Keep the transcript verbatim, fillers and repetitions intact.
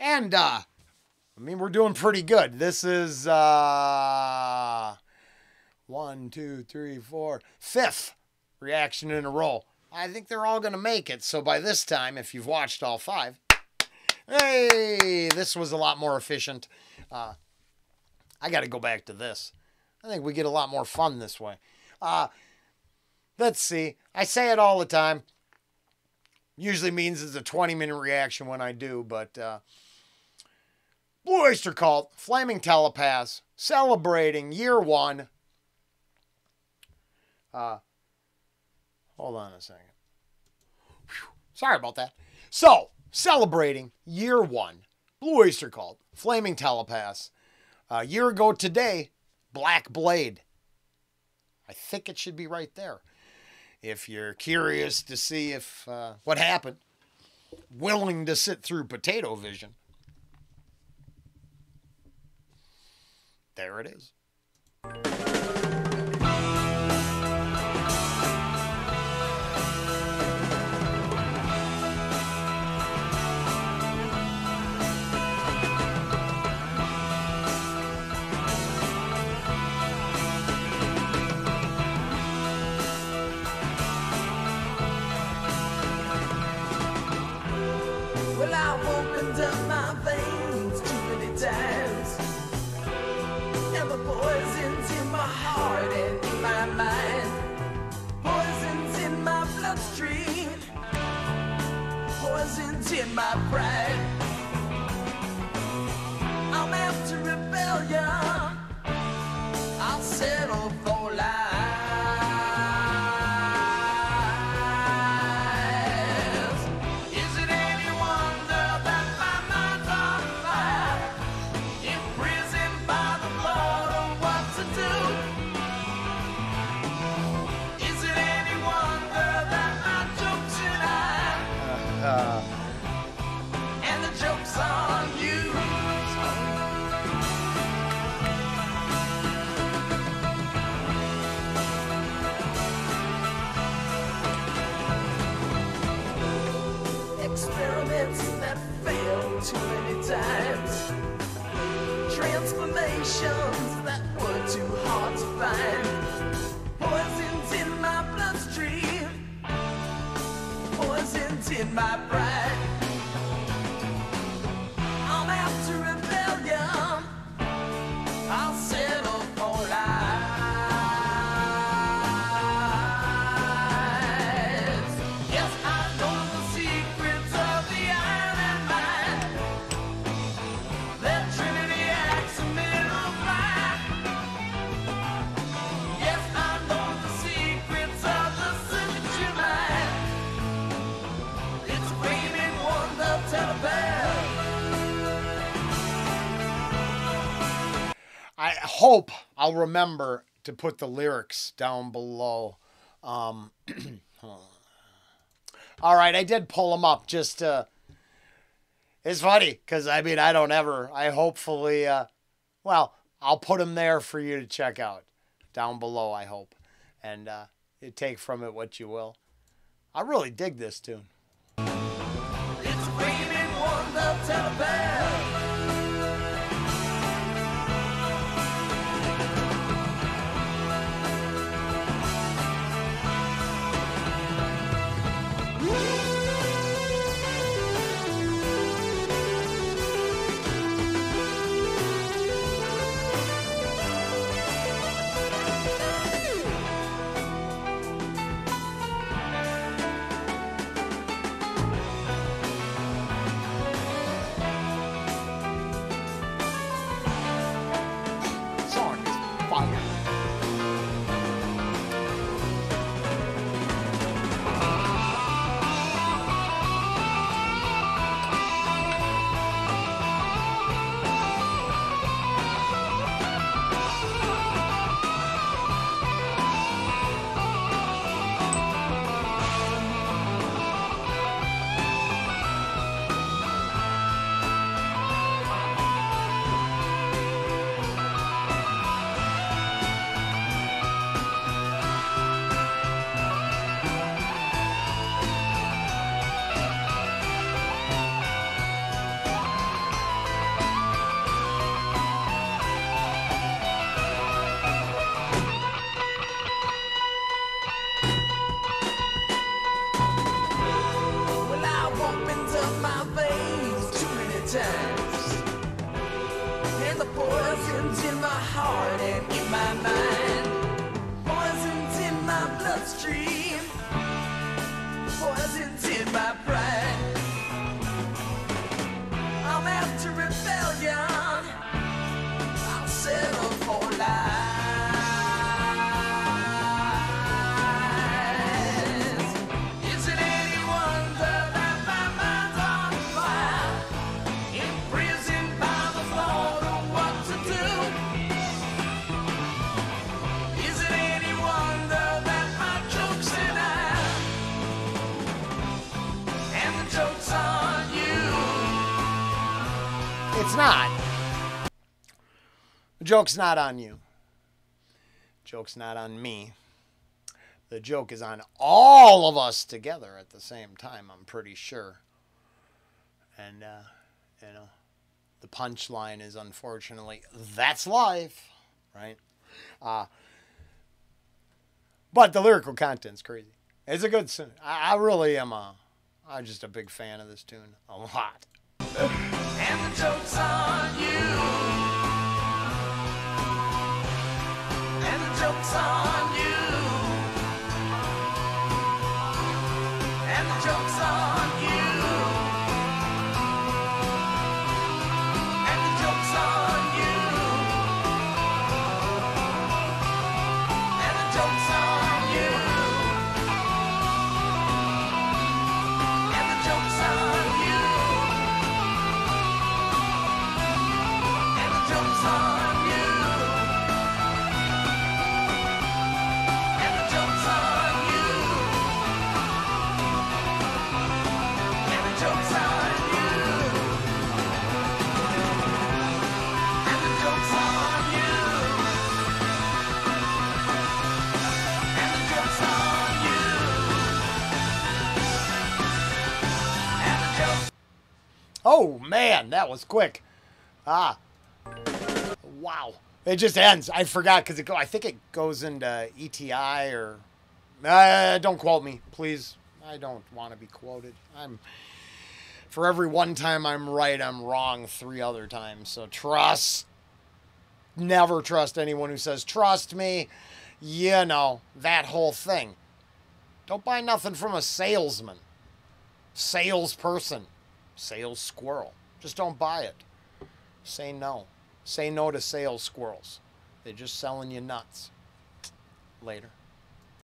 And, uh, I mean, we're doing pretty good. This is, uh, one, two, three, four, fifth reaction in a row. I think they're all going to make it. So by this time, if you've watched all five, hey, this was a lot more efficient. Uh, I got to go back to this. I think we get a lot more fun this way. Uh, let's see. I say it all the time. Usually means it's a twenty minute reaction when I do, but uh, Blue Oyster Cult, Flaming Telepaths, celebrating year one. Uh, hold on a second. Whew. Sorry about that. So, celebrating year one, Blue Oyster Cult, Flaming Telepaths. A year ago today, Black Blade. I think it should be right there. If you're curious to see if uh, what happened, willing to sit through Potato Vision, there it is. Well, I've opened up my veins too many times, and the poison's in my heart and in my mind. Poison's in my bloodstream, poison's in my pride. I'm after rebellion, I'll settle for lies. Is it any wonder that my mind's on fire, imprisoned by the thought of what to do? Is it any wonder that my joke's in I, Uh, and the joke's on you? Experiments that failed too many times, transformations that were too hard to find. Poison's in my bloodstream, poison's in my pride. I'm after rebellion, I'll settle for lies. Yes, I know the secrets of the iron and mind. That trinity acts a middle fire. Yes, I know the secrets of the circuitry mind. It's a flaming wonder telepath. I hope I'll remember to put the lyrics down below. Um, all right, I did pull them up just to... It's funny, because, I mean, I don't ever... I hopefully... Uh, well, I'll put them there for you to check out. Down below, I hope. And uh, you take from it what you will. I really dig this tune. It's a flaming wonder telepath. times. And the poison's in my heart and in my mind. Poison's in my bloodstream. Poison's in my pride. I'm after rebellion. I'll settle for lies. Is it any wonder that my mind's on fire? Imprisoned by the thought of what to do. Is it any wonder that my joke's denied? And the joke's on you. It's not. The joke's not on you. The joke's not on me. The joke is on all of us together at the same time, I'm pretty sure. And, uh, you know, the punchline is, unfortunately, that's life, right? Uh, but the lyrical content's crazy. It's a good tune. I, I really am a, I'm just a big fan of this tune. A lot. And the joke's on you. And the joke's on you. And the joke's on you. And the joke's on you. And the joke's on you. And the joke's on you. And the joke's on you. And the joke's on you. And the joke's on you. And the joke's on you. And the joke's on you. And the joke's Oh, man, that was quick. Ah. Wow. It just ends. I forgot because it go. I think it goes into E T I or... Uh, don't quote me, please. I don't want to be quoted. I'm... For every one time I'm right, I'm wrong three other times. So trust. Never trust anyone who says, trust me. You know, that whole thing. Don't buy nothing from a salesman. Salesperson. Sales squirrel. Just don't buy it. Say no. Say no to sales squirrels. They're just selling you nuts. Later.